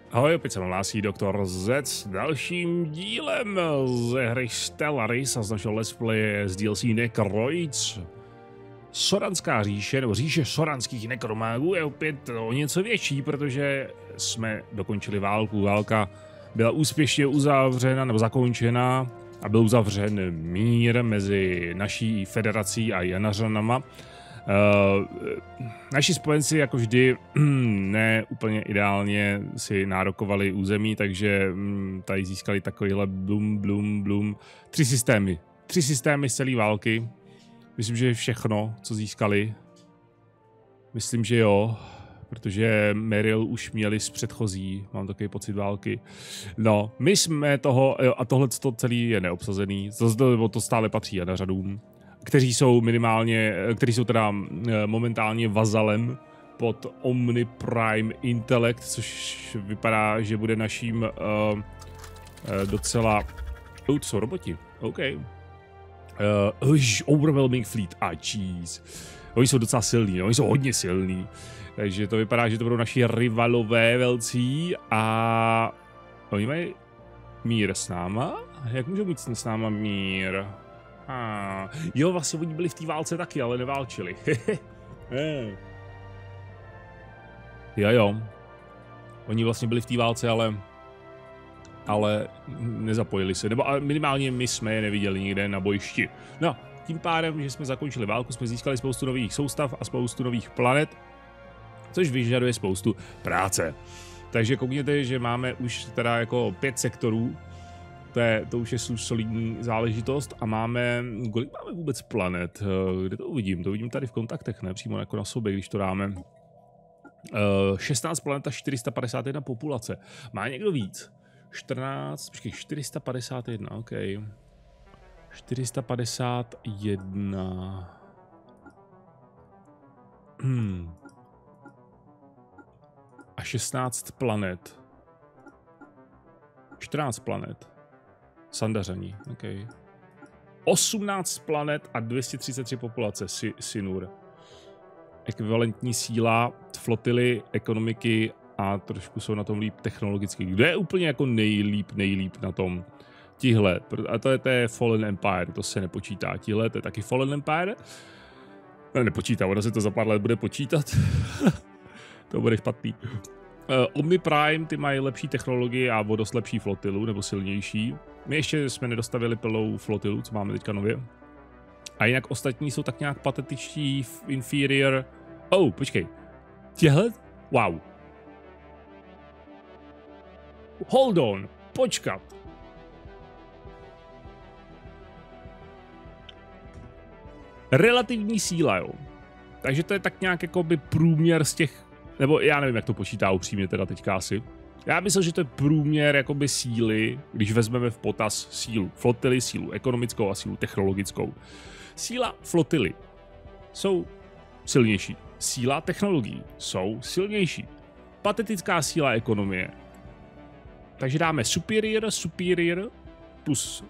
Ahoj, opět se hlásí Doktor Z s dalším dílem ze hry Stellaris a z našeho let's playe z DLC Necroids. Soranská říše, nebo říše soranských nekromágů je opět o něco větší, protože jsme dokončili válku. Válka byla úspěšně uzavřena nebo zakončena a byl uzavřen mír mezi naší federací a Janařanama. Naši spojenci jako vždy ne úplně ideálně si nárokovali území, takže tady získali takovýhle blum. Tři systémy z celé války. Myslím, že všechno, co získali. Myslím, že jo, protože Meryl už měli z předchozí, mám takový pocit války. No, my jsme toho, a tohle celý je neobsazený, to stále patří Janařadům, kteří jsou teda momentálně vazalem pod Omni Prime Intellect, což vypadá, že bude naším docela... to jsou roboti, OK. Overwhelming Fleet, jeez. Oni jsou docela silní, oni jsou hodně silní. Takže to vypadá, že to budou naši rivalové velcí a... oni mají mír s náma? Jak můžou mít s náma mír? Jo, vlastně oni byli v té válce taky, ale neválčili. Jo. Oni vlastně byli v té válce, ale nezapojili se. Nebo minimálně my jsme je neviděli nikde na bojišti. No, tím pádem, že jsme zakončili válku, jsme získali spoustu nových soustav a spoustu nových planet, což vyžaduje spoustu práce. Takže koukněte, že máme už teda jako 5 sektorů. To už je solidní záležitost a kolik máme vůbec planet? Kde to uvidím? To vidím tady v kontaktech, ne? Přímo jako na sobě, když to dáme. 16 planet a 451 populace. Má někdo víc? 451, OK. 451. A 16 planet. 14 planet. Sandařaní, OK. 18 planet a 233 populace, Sinur. Ekvivalentní síla, flotily, ekonomiky a trošku jsou na tom líp technologicky. Kdo je úplně jako nejlíp na tom? Tihle, a to je Fallen Empire, to se nepočítá. Tihle, to je taky Fallen Empire. No, nepočítá, ono se to za pár let bude počítat. To bude špatný. Omni Prime, ty mají lepší technologii a o dost lepší flotilu, nebo silnější. My ještě jsme nedostavili plnou flotilu, co máme teďka nově. A jinak ostatní jsou tak nějak patetičtí, inferior. Počkej. Těhle? Wow. Hold on. Počkat. Relativní síla, jo. Takže to je tak nějak jako by průměr z těch... Nebo já nevím, jak to počítá upřímně teda teďka asi. Já myslím, že to je průměr jakoby síly, když vezmeme v potaz sílu flotily, sílu ekonomickou a sílu technologickou. Síla flotily jsou silnější. Síla technologií jsou silnější. Patetická síla ekonomie. Takže dáme superior plus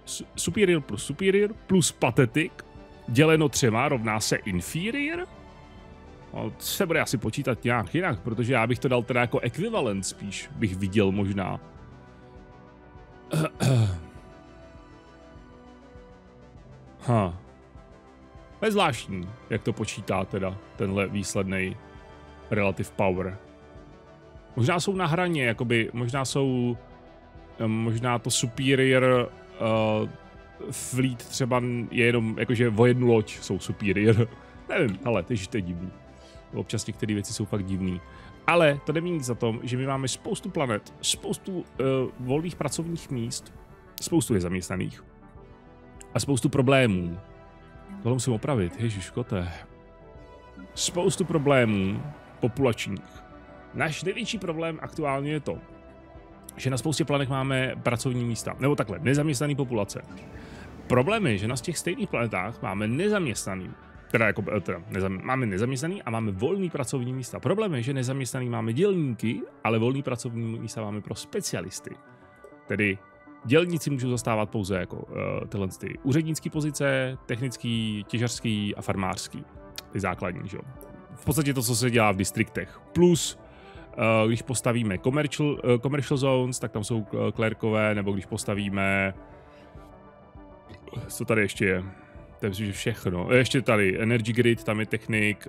pathetic děleno 3 rovná se inferior. No, to se bude asi počítat nějak jinak, protože já bych to dal teda jako ekvivalent spíš, bych viděl možná. To je zvláštní, jak to počítá teda, tenhle výsledný relative power. Možná jsou na hraně, jakoby, možná to superior fleet třeba je jenom, jakože o jednu loď jsou superior. Nevím, ale to je divný. Občas některé věci jsou fakt divný. Ale to nemění za tom, že my máme spoustu planet, spoustu volných pracovních míst, spoustu nezaměstnaných a spoustu problémů. Tohle musím opravit, ježiškoté. Spoustu problémů populačních. Náš největší problém aktuálně je to, že na spoustě planet máme pracovní místa, nebo takhle, nezaměstnaný populace. Problém je, že na těch stejných planetách máme nezaměstnaný. Máme nezaměstnaný a máme volný pracovní místa. Problém je, že nezaměstnaný máme dělníky, ale volný pracovní místa máme pro specialisty. Tedy dělníci můžou zastávat pouze jako tyhle úřednické pozice, technický, těžařský a farmářský. Ty základní, že jo. V podstatě to, co se dělá v distriktech. Plus když postavíme commercial zones, tak tam jsou klerkové, nebo když postavíme... Co tady ještě je? To je myslím, že všechno. Ještě tady Energy Grid, tam je technik,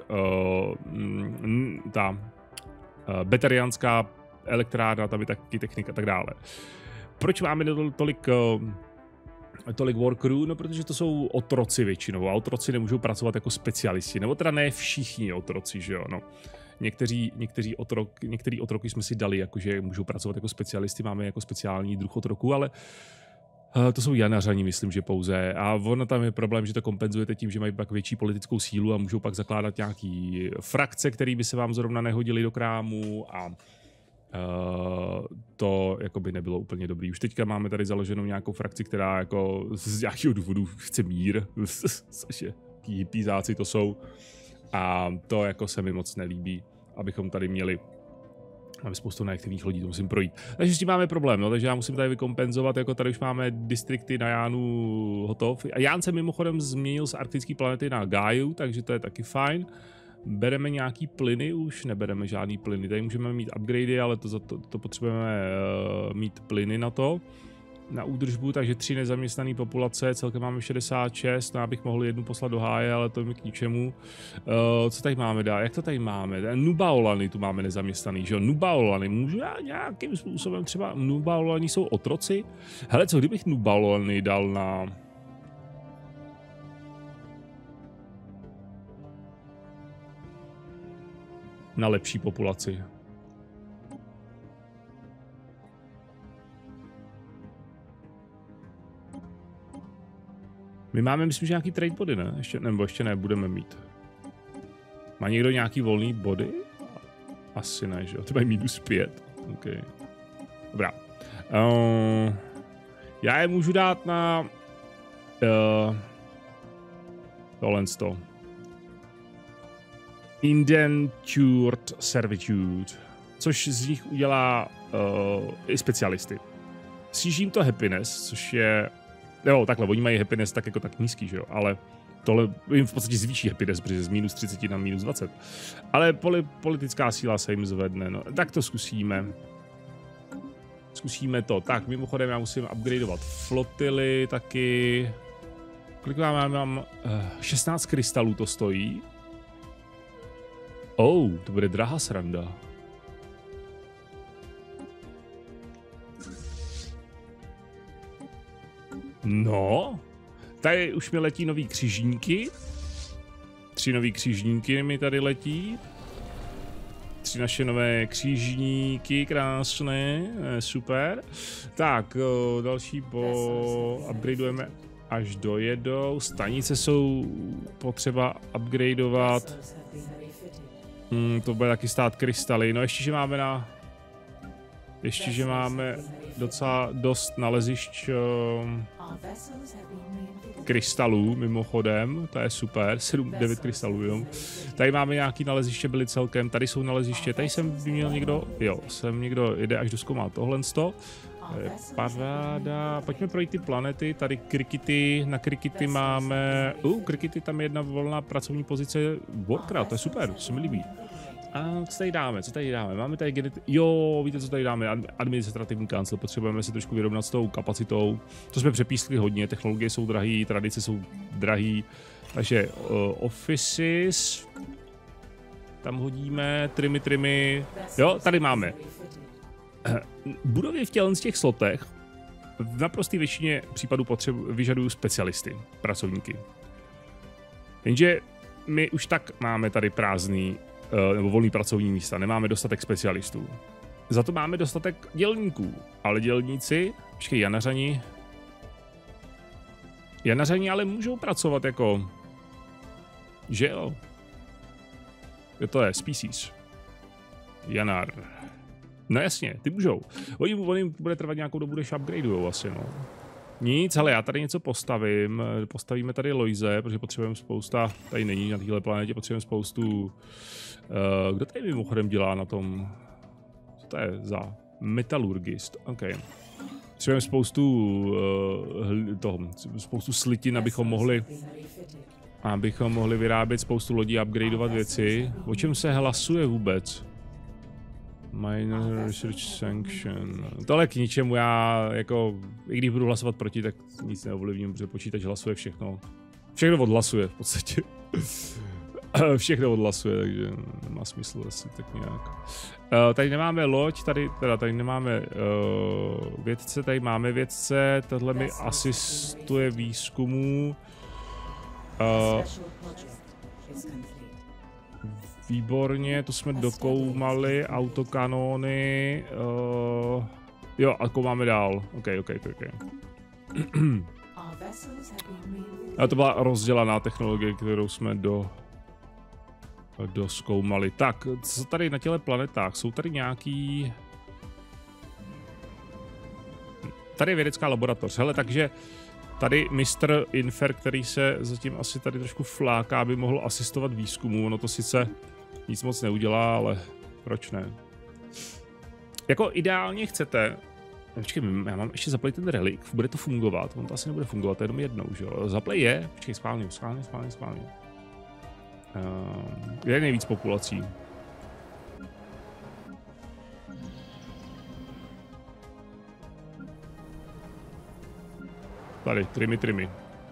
ta beterianská elektrárna, tam je taky technik a tak dále. Proč máme tolik workerů? No, protože to jsou otroci většinou a otroci nemůžou pracovat jako specialisti, nebo teda ne všichni otroci, že jo, no. Některý otroky jsme si dali, jakože můžou pracovat jako specialisty, máme jako speciální druh otroků, ale to jsou janařani, myslím, že pouze. A ono tam je problém, že to kompenzujete tím, že mají pak větší politickou sílu a můžou pak zakládat nějaký frakce, které by se vám zrovna nehodily do krámu a to jako by nebylo úplně dobrý. Už teďka máme tady založenou nějakou frakci, která jako z nějakého důvodu chce mír, což je hippiezáci to jsou. A to jako se mi moc nelíbí, abychom tady měli spoustu neaktivních lidí, to musím projít. Takže s tím máme problém, no, takže já musím tady vykompenzovat, jako tady už máme distrikty na Jánu hotov. A Ján se mimochodem změnil z arktické planety na Gaiu, takže to je taky fajn. Bereme nějaký plyny už? Nebereme žádný plyny. Tady můžeme mít upgradey, ale to potřebujeme mít plyny na to. Na údržbu, takže 3 nezaměstnané populace, celkem máme 66, no abych mohl jednu poslat do háje, ale to je mi k ničemu. Co tady máme dál? Jak to tady máme? Nubaolany tu máme nezaměstnaný, že jo? Nubaolany, můžu já nějakým způsobem třeba, Nubaolany jsou otroci? Hele, co kdybych Nubaolany dal na lepší populaci? My máme, myslím, že nějaký trade body, ne? Ještě ne, budeme mít. Má někdo nějaký volný body? Asi ne, že jo? To mají -5. OK. Dobrá. Já je můžu dát na... tohle to. Indentured Servitude. Což z nich udělá i specialisty. Snížím to happiness, což je... Jo, takhle, oni mají happiness tak jako tak nízký, že jo, ale tohle jim v podstatě zvýší happiness, protože z -30 na -20. Ale politická síla se jim zvedne, no, tak to zkusíme. Zkusíme to. Tak, mimochodem já musím upgradeovat flotily taky. Kolik mám? 16 krystalů to stojí. To bude drahá sranda. No, tady už mi letí nový křižníky. 3 nový křižníky mi tady letí. 3 naše nové křižníky, krásné, super. Tak, další upgradeujeme, až dojedou. Stanice jsou potřeba upgradeovat. To bude taky stát krystaly. No ještě, že máme docela dost nalezišť krystalů, mimochodem, to je super, 9 krystalů jenom. Tady máme nějaký naleziště, byly celkem, tady jsou naleziště, tady jsem měl někdo, jede až dozkoumat tohleto. Paráda, pojďme projít ty planety, tady Krikity, na Krikity máme, Krikity, tam je jedna volná pracovní pozice Warcraft, to je super, to se mi líbí. A co tady dáme? Máme tady víte, co tady dáme? Administrativní kancel, potřebujeme se trošku vyrovnat s tou kapacitou. To jsme přepískli hodně, technologie jsou drahé, tradice jsou drahé. Takže offices, tam hodíme, trimy. Jo, tady máme. Budovy v těch slotech v naprosté většině případů vyžadují specialisty, pracovníky. Jenže my už tak máme tady prázdný nebo volný pracovní místa, nemáme dostatek specialistů. Za to máme dostatek dělníků, ale dělníci, Janařani ale můžou pracovat jako, že jo? To je species. Janar. No jasně, ty můžou. Oni bude trvat nějakou dobu, než upgradeujou asi, no. Nic, ale já tady něco postavím. Postavíme tady Loise, protože potřebujeme spousta, tady není na téhle planetě, potřebujeme spoustu... kdo tady mimochodem dělá na tom? Co to je za metalurgist? OK. Potřebujeme spoustu slitin, abychom mohli vyrábět spoustu lodí a upgradeovat věci. O čem se hlasuje vůbec? Minor Research Sanction. Tohle k ničemu, já jako, i když budu hlasovat proti, tak nic neovlivním, protože počítač hlasuje všechno. Všechno odhlasuje v podstatě. Všechno odhlasuje, takže nemá smysl asi tak nějak. Tady nemáme loď, tady nemáme vědce, tady máme vědce, tohle mi asistuje výzkumu. Výborně, to jsme dokoumali, autokanóny, jo, a koumáme dál, ok. A to byla rozdělaná technologie, kterou jsme dozkoumali. Tak, co tady na těle planetách? Jsou tady nějaký... Tady je vědecká laboratoř, hele, takže tady Mr. Infer, který se zatím asi tady trošku fláká, by mohl asistovat výzkumu. Ono to sice nic moc neudělá, ale proč ne? Jako ideálně chcete... Počkej, já mám ještě zaplay ten relik, bude to fungovat? On to asi nebude fungovat, to je jenom jednou, že jo? Zaplay je, počkej, schválně. Je nejvíc populací. Tady, trimy.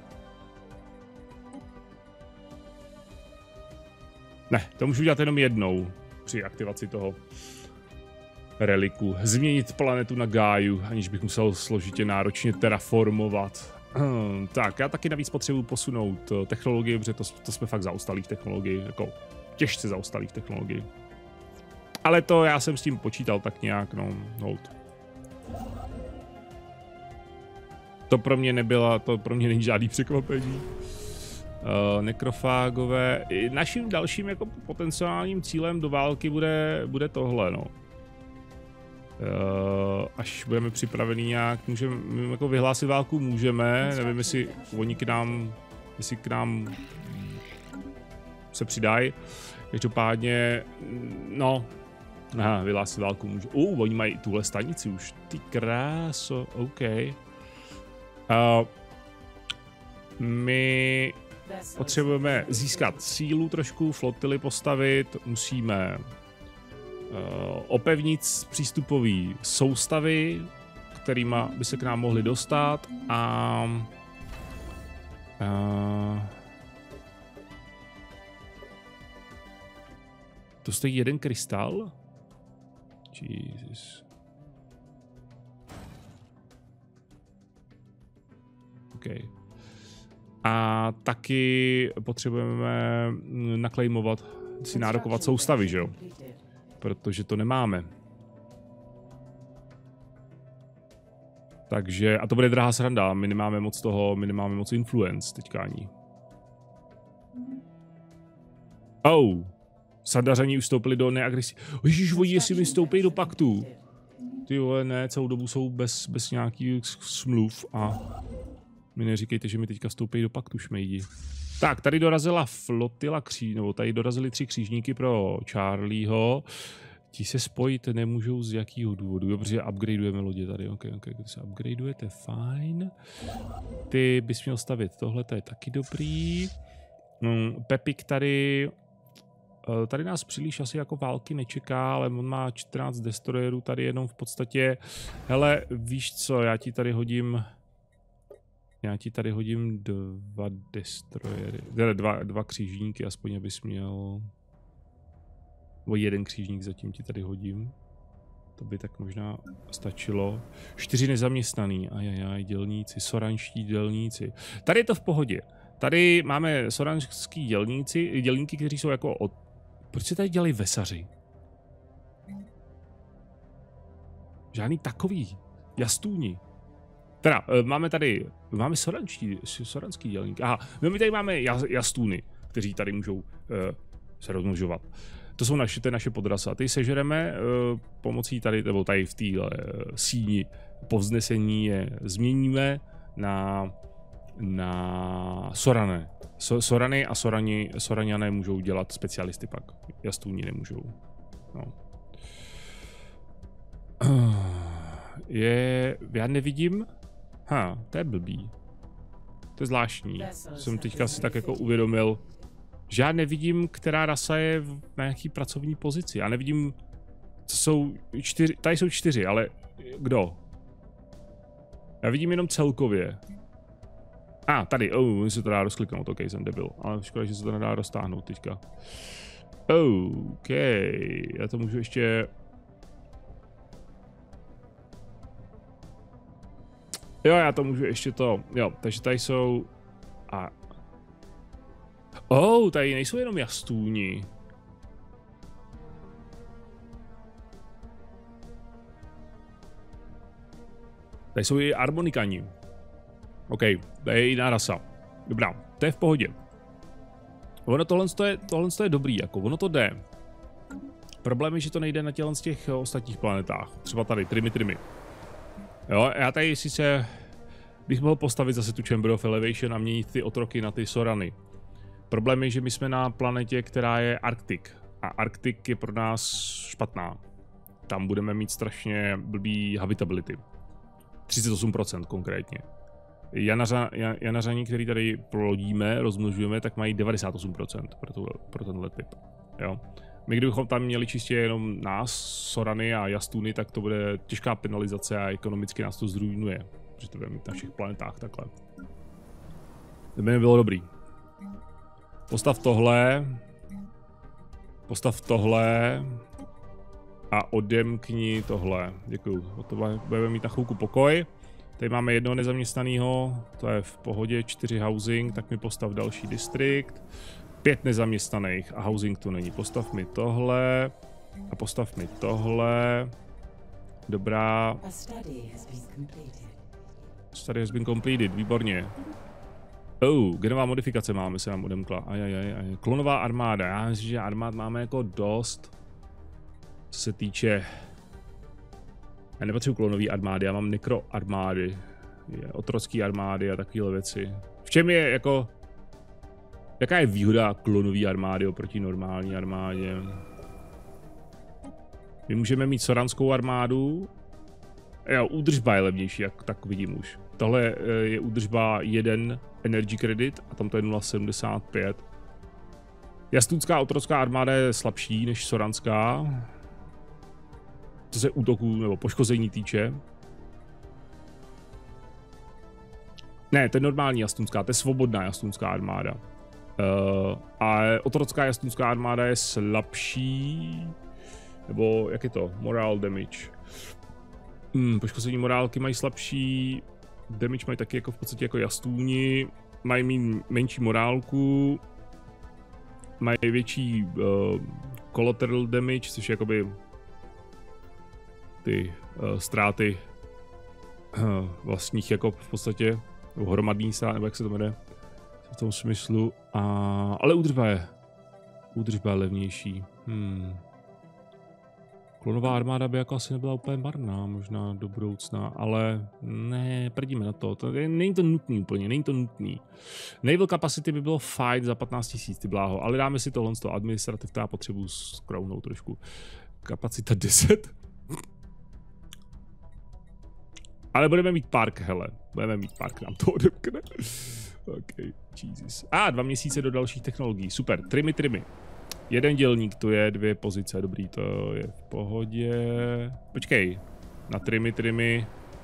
Ne, to můžu dělat jenom jednou při aktivaci toho reliku. Změnit planetu na Gáju, aniž bych musel složitě náročně terraformovat. Tak, já taky navíc potřebuji posunout technologii, protože to jsme fakt zaostalí v technologii, jako těžce zaostalí v technologii. Ale to já jsem s tím počítal tak nějak, no, hold. To pro mě není žádný překvapení. Nekrofágové. Naším dalším jako potenciálním cílem do války bude tohle, no. Až budeme připraveni nějak, můžeme jako vyhlásit válku, můžeme, nevím, jestli oni k nám se přidají. Každopádně, no, aha, vyhlásit válku může. Oni mají tuhle stanici už, ty kráso, OK. My potřebujeme získat sílu trošku, flotily postavit, musíme opevnit přístupové soustavy, kterýma by se k nám mohli dostat a to stojí jeden krystal? Jesus. Okay. A taky potřebujeme naklejmovat, si nárokovat soustavy, že jo? Protože to nemáme. Takže, a to bude drahá sranda, my nemáme moc toho, my nemáme moc influence teďka ani. Sandařani už vstoupili do neagresivní. Ježiš, oni jestli mi vstoupí do paktu. Ty vole, ne, celou dobu jsou bez nějakých smluv a mi neříkejte, že mi teďka vstoupí do paktu, šmejdi. Tak, tady dorazila flotila nebo tady dorazili 3 křížníky pro Charlieho. Ti se spojit nemůžou z jakého důvodu. Dobře, upgradeujeme lodě tady. Ok, když se upgradeujete, fajn. Ty bys měl stavět tohle, to je taky dobrý. Pepik tady nás příliš asi jako války nečeká, ale on má 14 destroyerů tady jenom v podstatě. Hele, víš co, já ti tady hodím 2 destroyery, dva křížníky, aspoň abys měl, nebo 1 křížník zatím ti tady hodím. To by tak možná stačilo. 4 nezaměstnaný, ajajaj, dělníci, soranští dělníci. Tady je to v pohodě. Tady máme soranský dělníky, kteří jsou jako Proč se tady dělají vesaři? Žádný takový jastůni. Teda, máme soranský dělníky. Aha, no my tady máme jastůny, kteří tady můžou se rozmnožovat. To jsou naše podrasa. Ty sežereme pomocí tady, nebo tady v téhle síni povznesení je změníme na sorané. Sorany a soraniané můžou dělat specialisty pak. Jastůni nemůžou. No. Já nevidím. To je blbý. To je zvláštní. Jsem teďka si tak jako uvědomil, že já nevidím, která rasa je na nějaký pracovní pozici. Já nevidím, jsou 4, tady jsou 4, ale kdo? Já vidím jenom celkově. Tady, se to dá rozkliknout, ok, jsem debil, ale škoda, že se to nedá roztáhnout teďka. Ok, já to můžu ještě... Jo, já to můžu ještě to, jo, takže tady jsou... tady nejsou jenom jastůni. Tady jsou i harmonikani. OK, to je jiná rasa. Dobrá, to je v pohodě. Ono tohle je dobrý, jako ono to jde. Problém je, že to nejde na z těch ostatních planetách. Třeba tady, Trimy. Jo, já tady sice bych mohl postavit zase tu Chamber of Elevation a měnit ty otroky na ty Sorany. Problém je, že my jsme na planetě, která je Arktik. A Arktik je pro nás špatná. Tam budeme mít strašně blbý habitability. 38% konkrétně. Janařani, který tady plodíme, rozmnožujeme, tak mají 98% pro tenhle typ. Jo. My kdybychom tam měli čistě jenom nás, Sorany a Jastuny, tak to bude těžká penalizace a ekonomicky nás to zrujnuje. Protože to budeme mít na všech planetách takhle. To by nebylo dobrý. Postav tohle a odemkni tohle. Děkuju. Budeme mít na chvilku pokoj. Tady máme jednoho nezaměstnaného, to je v pohodě, 4 housing, tak mi postav další distrikt. 5 nezaměstnaných a housing tu není. Postav mi tohle a postav mi tohle. Dobrá. Study has been completed, výborně. Genová modifikace máme, se nám odemkla. Klonová armáda, já myslím, že armád máme jako dost. Co se týče... Já nepotřebuji klonový armády, já mám nekroarmády. Otrocký armády a takovéhle věci. V čem je jako... Jaká je výhoda klonové armády oproti normální armádě? My můžeme mít soranskou armádu. Jo, údržba je levnější, jak tak vidím už. Tohle je údržba 1 energy credit a tam to je 0,75. Jastunská otrocká armáda je slabší než soranská. Co se útoků nebo poškození týče. Ne, to je normální jastunská, to je svobodná jastunská armáda. A otrocká jastunská armáda je slabší. Nebo jak je to? Moral damage. Poškození morálky mají slabší. Damage mají taky jako v podstatě jako jastůni. Mají menší morálku. Mají větší collateral damage, což je jakoby ty ztráty vlastních jako v podstatě hromadný ztrát, nebo jak se to jmenuje v tom smyslu. Ale údržba je levnější. Klonová armáda by jako asi nebyla úplně marná, možná do budoucna, ale ne, prdíme na to. Není to nutný úplně, není to nutný. Naval capacity by bylo fajn za 15 000, ty bláho, ale dáme si tohle z toho administrativ, to já potřebuji skrouhnout trošku. Kapacita 10. Ale budeme mít park, hele. Budeme mít park, nám to odemkne. OK, Jesus. 2 měsíce do dalších technologií, super. Trimy. 1 dělník, to je 2 pozice, dobrý, to je v pohodě. Počkej, na Trimy.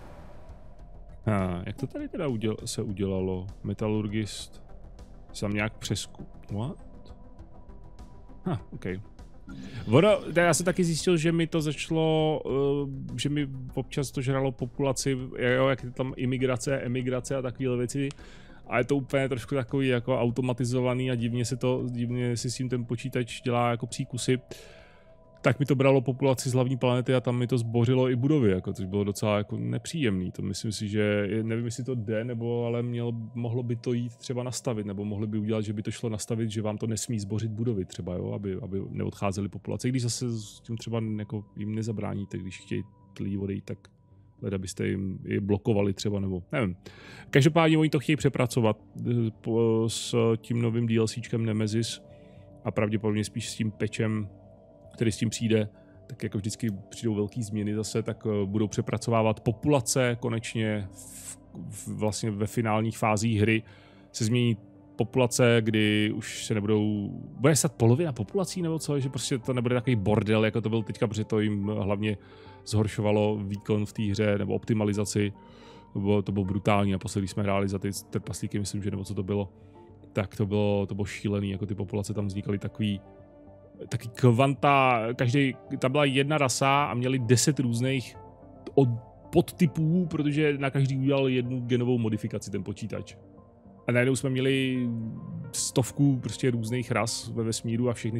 Jak to tady teda se udělalo? Metalurgist. Jsem nějak přeskup. What? OK. Já jsem taky zjistil, že mi to začalo, že mi občas to žralo populaci, jak je tam emigrace a takovéhle věci. A je to úplně trošku takový jako automatizovaný a divně si s tím ten počítač dělá jako příkusy. Tak mi to bralo populaci z hlavní planety a tam mi to zbořilo i budovy, jako, což bylo docela jako nepříjemný. To myslím si, že nevím, jestli to jde, nebo ale mohlo by to jít třeba nastavit, nebo mohli by udělat, že by to šlo nastavit, že vám to nesmí zbořit budovy třeba, jo, aby neodcházely populace. Když zase s tím třeba jako jim nezabráníte, když chtějí lidi odejít, tak leda byste jim je blokovali třeba, nebo nevím. Každopádně oni to chtějí přepracovat s tím novým DLCčkem Nemesis a pravděpodobně spíš s tím patchem, který s tím přijde, tak jako vždycky přijdou velké změny zase, tak budou přepracovávat populace konečně vlastně ve finálních fázích hry se změní populace, kdy už se nebudou, bude snad polovina populací nebo co, že prostě to nebude takový bordel, jako to byl teďka, protože to jim hlavně zhoršovalo výkon v té hře nebo optimalizaci. To bylo brutální, naposledy, když jsme hráli za ty trpaslíky, myslím, že nebo co to bylo, tak to bylo šílený, jako ty populace tam vznikaly taky kvanta, tam byla jedna rasa a měli 10 různých podtypů, protože na každý udělal jednu genovou modifikaci ten počítač. A najednou jsme měli 100 prostě různých ras ve vesmíru a všechny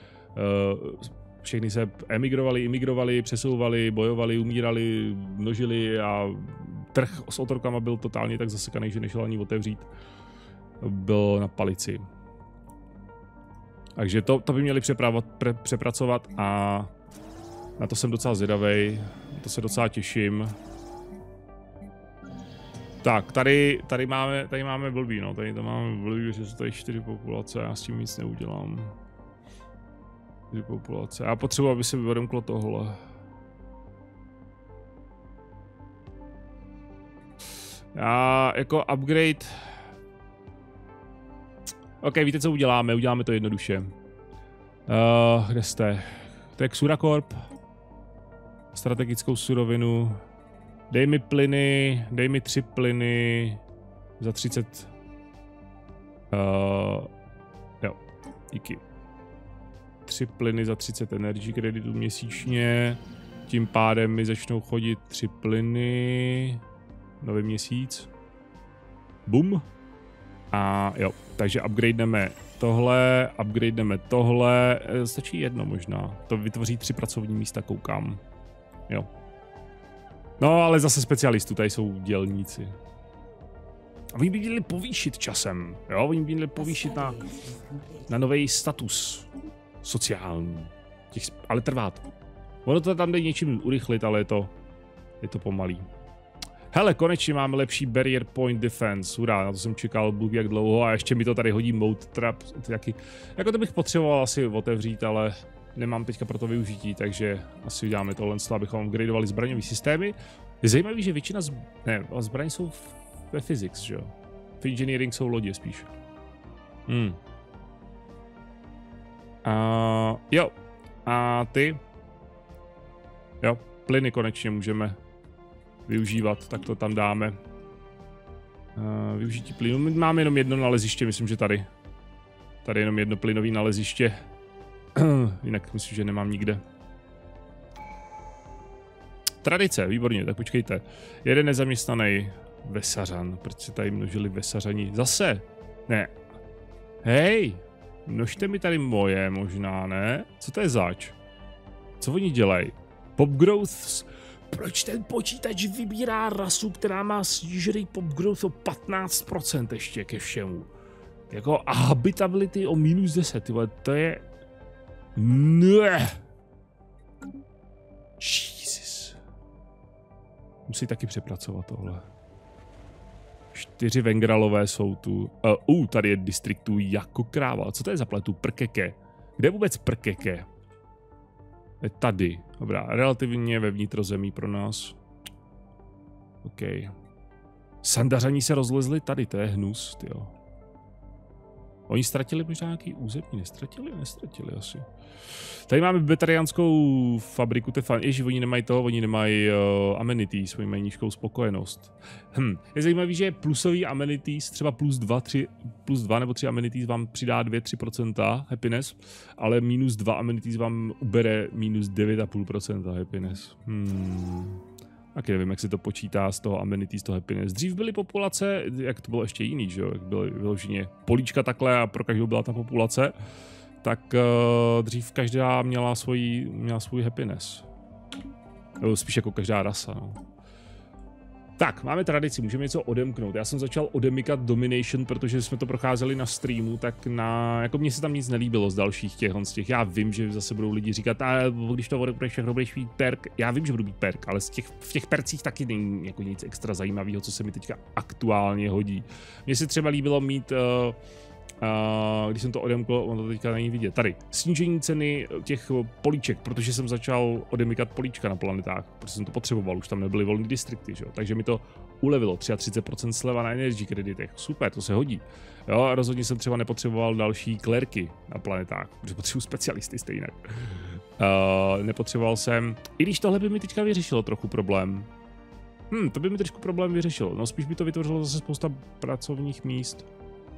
se imigrovali, přesouvali, bojovali, umírali, množili a trh s otrokama byl totálně tak zasekaný, že nešel ani otevřít. Byl na palici. Takže to by měli přepracovat a na to jsem docela zvědavej, to se docela těším. Tak, tady máme blbý, no, tady to máme blbý, že jsou tady 4 populace, já s tím nic neudělám. 4 populace, já potřebuji, aby se odemklo tohle. Já jako upgrade... OK, víte, co uděláme? Uděláme to jednoduše. Kde jste? To je Xura Corp. Strategickou surovinu. Dej mi plyny, dej mi 3 plyny za 30. Jo, díky. 3 plyny za 30 energy kreditů měsíčně. Tím pádem mi začnou chodit 3 plyny. Nový měsíc. Bum. A jo, takže upgradeneme tohle, stačí jedno možná, to vytvoří 3 pracovní místa, koukám, jo. No ale zase specialistů, tady jsou dělníci. A oni by měli povýšit časem, jo, oni by měli povýšit na nový status sociální, ale trvá to. Ono to tam jde něčím urychlit, ale je to pomalý. Hele, konečně máme lepší barrier point defense, hurá, na to jsem čekal bůh jak dlouho a ještě mi to tady hodí mode trap, jako to bych potřeboval asi otevřít, ale nemám teďka pro to využití, takže asi uděláme tohle, abychom upgradeovali zbraňové systémy. Je zajímavý, že většina zbraní jsou ve physics, že jo? V engineering jsou lodě spíš. Jo, a ty? Jo, plyny konečně můžeme využívat, tak to tam dáme. Využití plynu. My máme jenom jedno naleziště, myslím, že tady. Tady jenom jedno plynový naleziště. Jinak myslím, že nemám nikde. Tradice, výborně, tak počkejte. Jeden nezaměstnaný vesařan. Proč se tady množili vesařani? Zase! Ne. Hej! Množte mi tady moje možná, ne? Co to je zač? Co oni dělají? Pop growth... Proč ten počítač vybírá rasu, která má snížený pop growth o 15% ještě ke všemu? Jako habitability o -10, tyhle, to je... Ne. Jesus. Musí taky přepracovat tohle. 4 vengralové jsou tu. Tady je distriktů jako kráva. Co to je za pletu? Prkeke. Kde je vůbec prkeke? Je tady. Dobrá, relativně ve vnitrozemí pro nás. OK. Sandařani se rozlezli tady, to je hnus, tyjo. Oni ztratili možná nějaký území, nestratili asi. Tady máme veteriánskou fabriku, ježi, oni nemají toho, oni nemají amenities, oni mají nízkou spokojenost. Je zajímavý, že plusový amenities, třeba plus 2 nebo 3 amenities vám přidá 2-3% happiness, ale -2 amenities vám ubere -9,5% happiness. Tak nevím, jak se to počítá z toho amenities, z toho happiness. Dřív byly populace, jak to bylo ještě jiný, že jo, jak byly vyloženě políčka takhle a pro každou byla ta populace, tak dřív každá měla svůj happiness. Nebo spíš jako každá rasa, no. Tak, máme tradici, můžeme něco odemknout. Já jsem začal odemykat Domination, protože jsme to procházeli na streamu, tak jako mně se tam nic nelíbilo z dalších z těch. Já vím, že zase budou lidi říkat, když to odemkneš, všechno budeš mít perk. Já vím, že budu mít perk, ale v těch percích taky není jako nic extra zajímavého, co se mi teďka aktuálně hodí. Mně se třeba líbilo mít Když jsem to odemkl, on to teďka není vidět. Tady, snížení ceny těch políček, protože jsem začal odemykat políčka na planetách, protože jsem to potřeboval, už tam nebyly volné distrikty, že jo? Takže mi to ulevilo, 33% sleva na energy kreditech, super, to se hodí. Jo, a rozhodně jsem třeba nepotřeboval další klérky na planetách, protože potřebuji specialisty stejně. Nepotřeboval jsem, i když tohle by mi teďka vyřešilo trochu problém. To by mi trošku problém vyřešilo, no spíš by to vytvořilo zase spousta pracovních míst.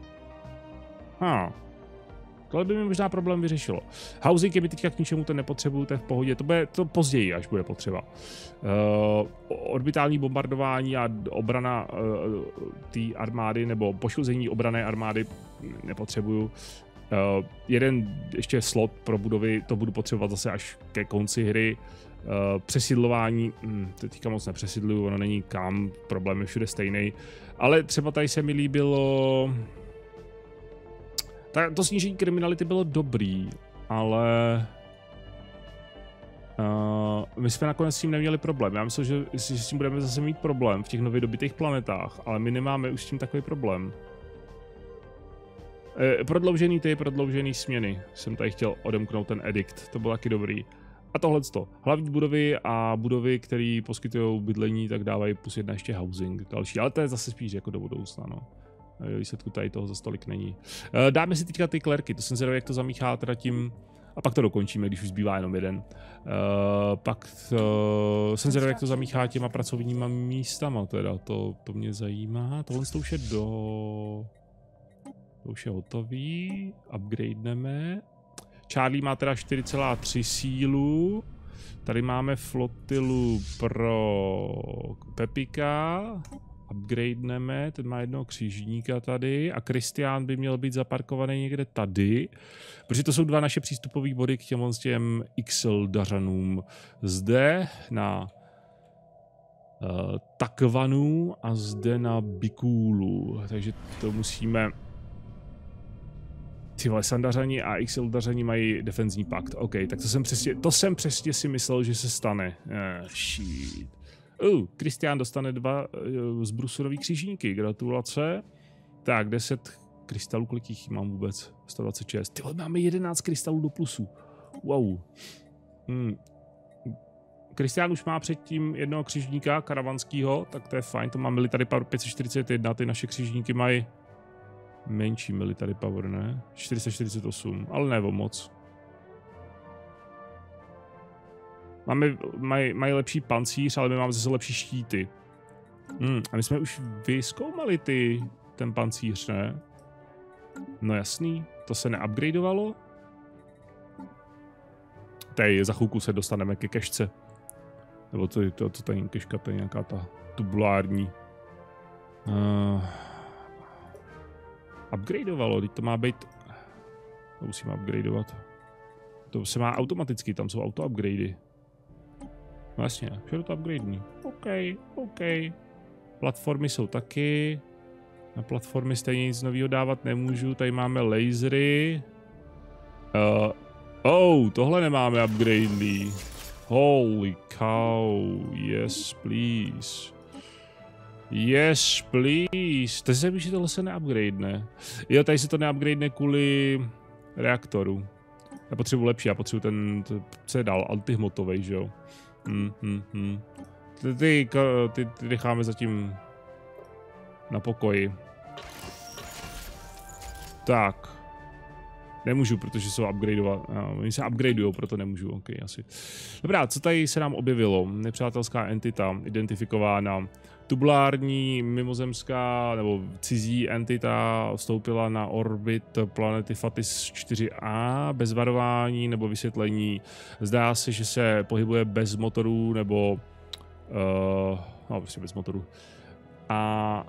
Tohle by mi možná problém vyřešilo. Housing je mi teďka k ničemu, to nepotřebuju, to je v pohodě, to bude to později, až bude potřeba. Orbitální bombardování a obrana té armády, nebo poškození obranné armády nepotřebuju. Jeden ještě slot pro budovy, to budu potřebovat zase až ke konci hry. Přesidlování, teďka moc nepřesidluju, ono není kam, problém je všude stejný. Ale třeba tady se mi líbilo... To snížení kriminality bylo dobrý, ale my jsme nakonec s tím neměli problém. Já myslím, že s tím budeme zase mít problém v těch nově dobytých planetách, ale my nemáme už s tím takový problém. Prodloužený směny. Jsem tady chtěl odemknout ten edikt, to bylo taky dobrý. A tohleto. Hlavní budovy a budovy, které poskytují bydlení, tak dávají +1 ještě housing další, ale to je zase spíš jako do budoucna, no. Výsledku tady toho za stolik není. Dáme si teďka ty klérky, to jsem zvědavý, jak to zamíchá teda tím, a pak to dokončíme, když už zbývá jenom jeden. Pak jsem zvědavý, jak to zamíchá těma pracovníma místama, teda to mě zajímá. Tohle to už je to už je hotový, upgradeneme. Charlie má teda 4,3 sílu. Tady máme flotilu pro Pepika. Upgradeneme, ten má jednoho křižníka tady a Christian by měl být zaparkovaný někde tady, protože to jsou dva naše přístupové body k těm Ixeldařanům. Zde na Takvanu a zde na Bikulu, takže to musíme... Ty vole, Sandařani a Ixeldařani mají defenzní pakt, OK, tak to jsem přesně si myslel, že se stane. Shit. Christian dostane 2 zbrusurový křižníky, gratulace. Tak, 10 krystalů, kolik jich mám vůbec? 126. Tyhle, máme 11 krystalů do plusu. Wow. Christian už má předtím jednoho křižníka, karavanského, tak to je fajn, to má military power 541, ty naše křižníky mají menší military power, ne? 448, ale ne o moc. Mají lepší pancíř, ale my máme zase lepší štíty. A my jsme už vyzkoumali ten pancíř, ne? No jasný, to se neupgradeovalo? Tady za chvilku se dostaneme ke kešce. Nebo to tady keška, to je nějaká ta tubulární. Upgradeovalo, teď to má být... To musíme upgradeovat. To se má automaticky, tam jsou auto-upgradey. No jasně, všechno to upgradený. OK. Platformy jsou taky. Na platformy stejně nic nového dávat nemůžu. Tady máme lasery. Tohle nemáme upgradený. Holy cow. Yes, please. Yes, please. To se mi, že tohle se neupgradene. Jo, tady se to neupgradene kvůli reaktoru. Já potřebuji lepší, já potřebuji co je dál, antihmotovej, že jo. Ty necháme zatím na pokoji. Tak. Nemůžu, protože jsou upgradeovat. Oni se upgradeujou, proto nemůžu. OK, asi. Dobrá, co tady se nám objevilo? Nepřátelská entita identifikována. Tubulární, mimozemská nebo cizí entita vstoupila na orbit planety Fatis 4a bez varování nebo vysvětlení. Zdá se, že se pohybuje bez motorů nebo prostě bez motorů. A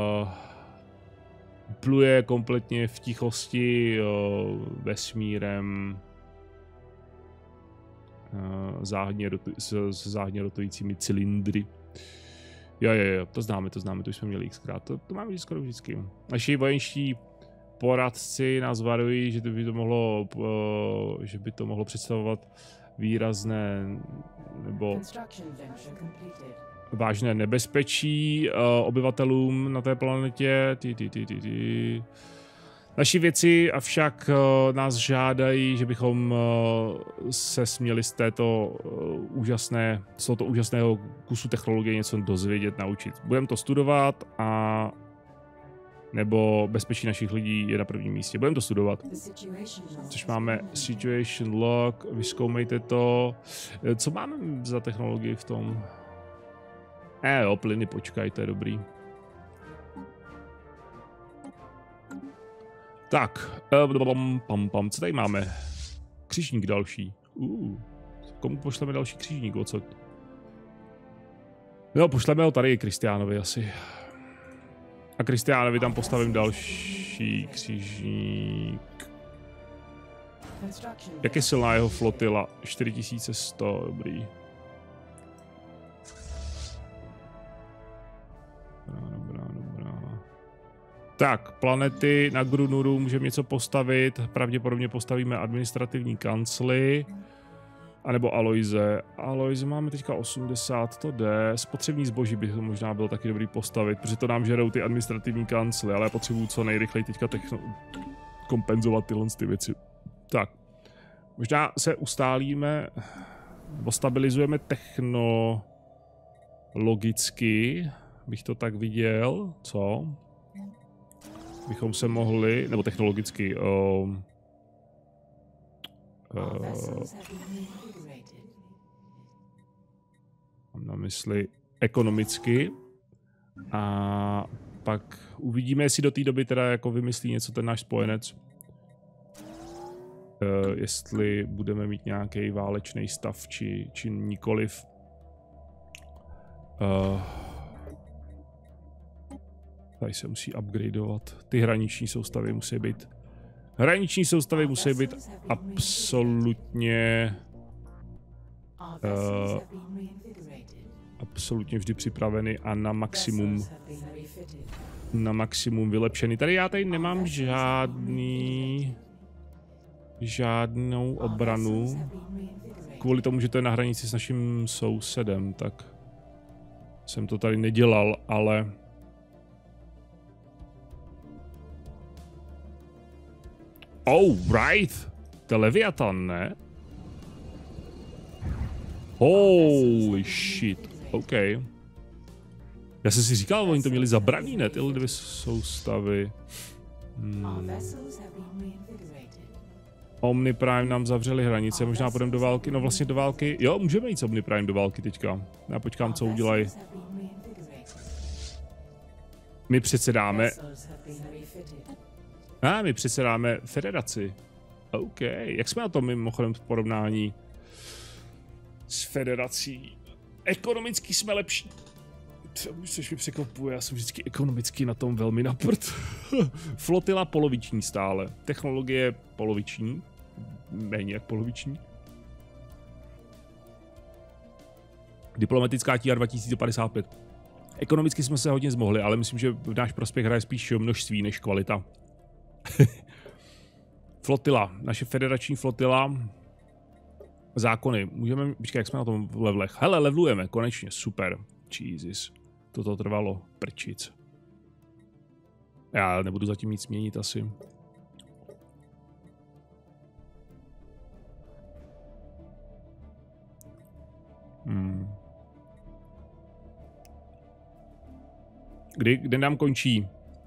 pluje kompletně v tichosti vesmírem s záhadně rotujícími cylindry. Jo, to známe, to už jsme měli xkrát, to máme skoro vždycky. Naši vojenští poradci nás varují, že by to mohlo představovat výrazné nebo vážné nebezpečí obyvatelům na té planetě. Naši věci avšak nás žádají, že bychom se směli z tohoto úžasného kusu technologie něco dozvědět, naučit. Budeme to studovat a nebo bezpečí našich lidí je na prvním místě. Budeme to studovat. Což máme situation log, vyzkoumejte to. Co máme za technologii v tom? Jo, plyny, počkaj, to je dobrý. Tak, co tady máme? Křižník další. Komu pošleme další křižník, odsud? Jo, pošleme ho tady Kristiánovi asi. A Kristiánovi tam postavím další křižník. Jak je silná jeho flotila? 4100, dobrý. Dobrá. Tak, planety na Grunuru můžeme něco postavit. Pravděpodobně postavíme administrativní kancly. A nebo Aloise. Aloise máme teďka 80, to jde. Spotřební zboží by to možná bylo taky dobrý postavit, protože to nám žerou ty administrativní kancly, ale já potřebuju co nejrychleji teďka kompenzovat tyhle ty věci. Tak, možná se ustálíme, nebo stabilizujeme technologicky, bych to tak viděl, co? Bychom se mohli, nebo technologicky, mám na mysli ekonomicky a pak uvidíme, jestli do té doby teda jako vymyslí něco ten náš spojenec. Jestli budeme mít nějaký válečný stav, či nikoliv. Tady se musí upgradeovat. Ty hraniční soustavy musí být. Hraniční soustavy musí být absolutně vždy připraveny a na maximum vylepšený. Tady já nemám žádnou obranu. Kvůli tomu, že to je na hranici s naším sousedem, tak jsem to tady nedělal, ale right. To je Leviathan, ne? Holy shit. OK. Já jsem si říkal, oni to měli zabraný, ne? Tyhle dvě soustavy. Omniprime nám zavřeli hranice, možná půjdeme do války. No vlastně do války. Jo, můžeme jít s Omniprime do války teďka. Já počkám, co udělají. My předsedáme. My předsedáme federaci. OK. Jak jsme na tom mimochodem v porovnání s federací? Ekonomicky jsme lepší. Což mi překvapuje, já jsem vždycky ekonomicky na tom velmi na prd. Flotila poloviční stále. Technologie poloviční. Méně jak poloviční. Diplomatická TR 2055. Ekonomicky jsme se hodně zmohli, ale myslím, že v náš prospěch hraje spíš množství než kvalita. Flotila, naše federační flotila. Zákony, můžeme, počkej, jak jsme na tom v levelech. Hele, levelujeme, konečně, super. Jesus, toto trvalo, prčic. Já nebudu zatím nic měnit asi. Kdy nám končí?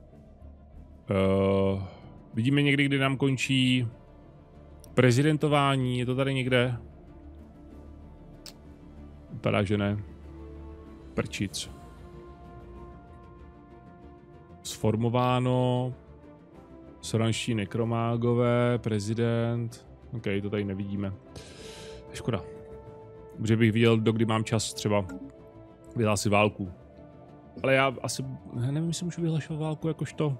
Vidíme někdy, kdy nám končí prezidentování, je to tady někde? Vypadá, že ne. Prčic. Sformováno. Soranští nekromágové, prezident. OK, to tady nevidíme. Škoda. Protože bych viděl, dokdy mám čas třeba vyhlásit válku. Ale já asi, nevím, jestli můžu vyhlašovat válku jakožto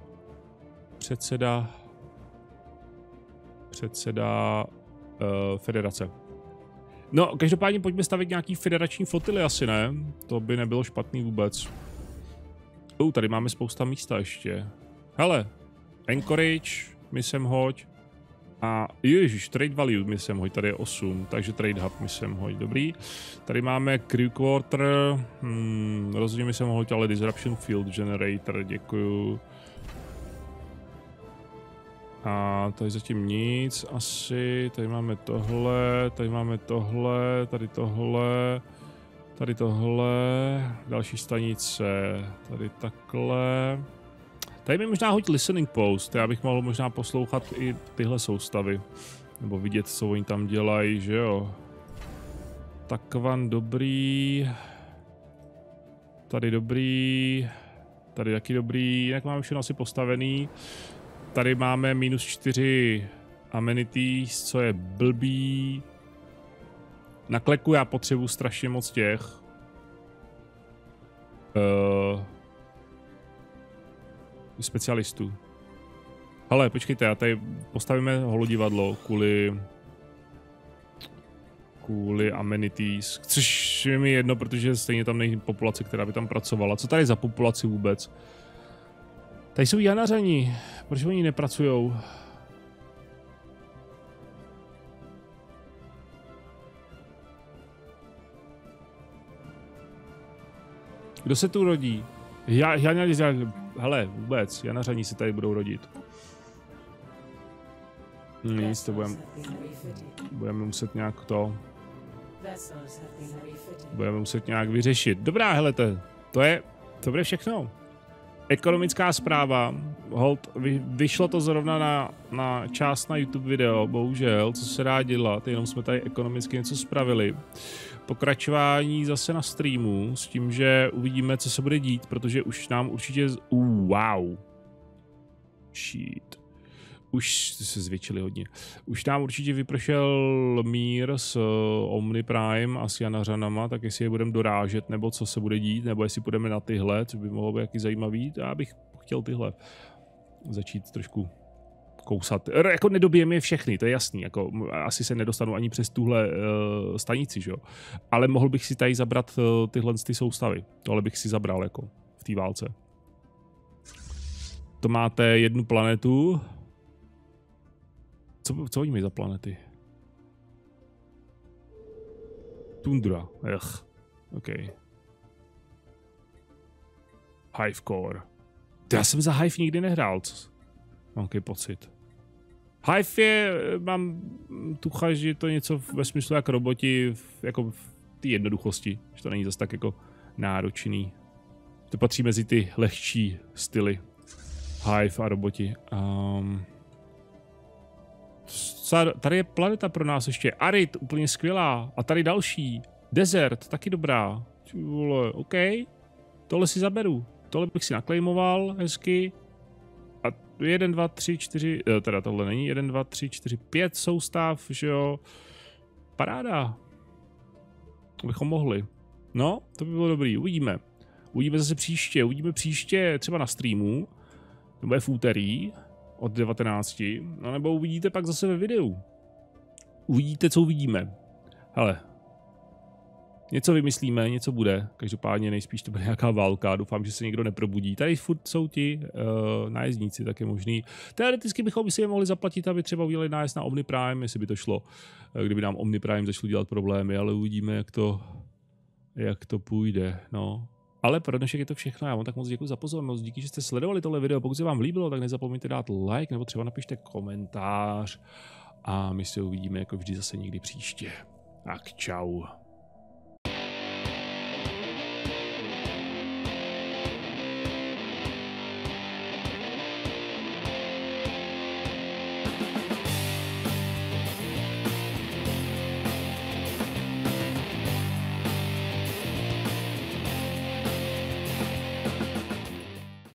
předseda federace. No, každopádně pojďme stavit nějaký federační flotily, asi ne? To by nebylo špatný vůbec. Tady máme spousta místa ještě. Hele, Anchorage mi sem hoď. A ježiš, Trade Value mi sem hoď, tady je 8, takže Trade Hub mi sem hoď, dobrý. Tady máme Crew Quarter, rozhodně mi sem hoď, ale Disruption Field Generator, děkuju. A tady zatím nic asi, tady máme tohle, tady máme tohle, tady tohle, tady tohle, další stanice, tady takhle. Tady mi možná hodit listening post, já bych mohl možná poslouchat i tyhle soustavy. Nebo vidět, co oni tam dělají, že jo. Takvan dobrý. Tady dobrý. Tady taky dobrý, jinak máme všechno asi postavený. Tady máme -4 amenities, co je blbý. Na kleku já potřebuji strašně moc těch. Specialistů. Hele, počkejte, já tady postavíme holodivadlo kvůli amenities, což je mi jedno, protože stejně tam není populace, která by tam pracovala. Co tady za populaci vůbec? Tady jsou janařani, proč oni nepracujou? Kdo se tu rodí? Hele, vůbec, janařani se tady budou rodit. Nic, to budeme muset nějak to... Budeme muset nějak vyřešit. Dobrá, helete, to bude všechno. Ekonomická zpráva. Hold, vyšlo to zrovna na část na YouTube video, bohužel, co se dá dělat, jenom jsme tady ekonomicky něco spravili. Pokračování zase na streamu, s tím, že uvidíme, co se bude dít, protože už nám určitě... wow. Shit. Už se zvětšili hodně. Už nám určitě vypršel mír s Omni Prime a s janařanama, tak jestli je budeme dorážet, nebo co se bude dít, nebo jestli půjdeme na tyhle, co by mohlo být jaký zajímavý. Já bych chtěl tyhle začít trošku kousat. Jako nedobijeme je všechny, to je jasný. Jako, asi se nedostanu ani přes tuhle stanici, že jo. Ale mohl bych si tady zabrat tyhle ty soustavy. Tohle bych si zabral jako v té válce. To máte jednu planetu. Co oni mají za planety? Tundra. OK. Hive Core. Já jsem za Hive nikdy nehrál. Mám takový pocit. Hive je, mám tucha, že to něco ve smyslu jak roboti, jako v té jednoduchosti. Že to není zase tak jako náročný. To patří mezi ty lehčí styly. Hive a roboti. Tady je planeta pro nás ještě. Arid, úplně skvělá. A tady další. Desert, taky dobrá. Vole, OK. Tohle si zaberu. Tohle bych si naklejmoval hezky. A 1, 2, 3, 4, teda tohle není. 1, 2, 3, 4, 5 soustav, že jo. Paráda. Bychom mohli. No, to by bylo dobrý. Uvidíme. Uvidíme zase příště. Uvidíme příště třeba na streamu. To bude v úterý. Od 19, no nebo uvidíte pak zase ve videu. Uvidíte, co uvidíme. Hele, něco vymyslíme, něco bude. Každopádně nejspíš to bude nějaká válka. Doufám, že se někdo neprobudí. Tady furt jsou ti nájezdníci, tak je možný. Teoreticky bychom si je mohli zaplatit, aby třeba udělali nájezd na Omni Prime, jestli by to šlo. Kdyby nám Omni Prime začalo dělat problémy, ale uvidíme, jak to půjde. No. Ale pro dnešek je to všechno. Já vám tak moc děkuji za pozornost. Díky, že jste sledovali tohle video. Pokud se vám líbilo, tak nezapomeňte dát like nebo třeba napište komentář. A my se uvidíme jako vždy zase někdy příště. Tak čau.